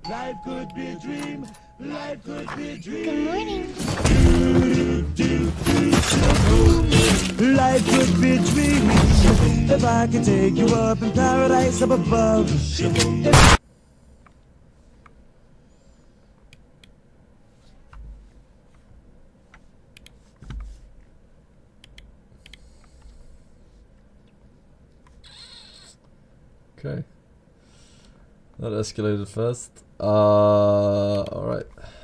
Life could be a dream. Life could be a dream. Good morning. Life could be a dream. If I could take you up in paradise up above. Okay. That escalated fast. Alright.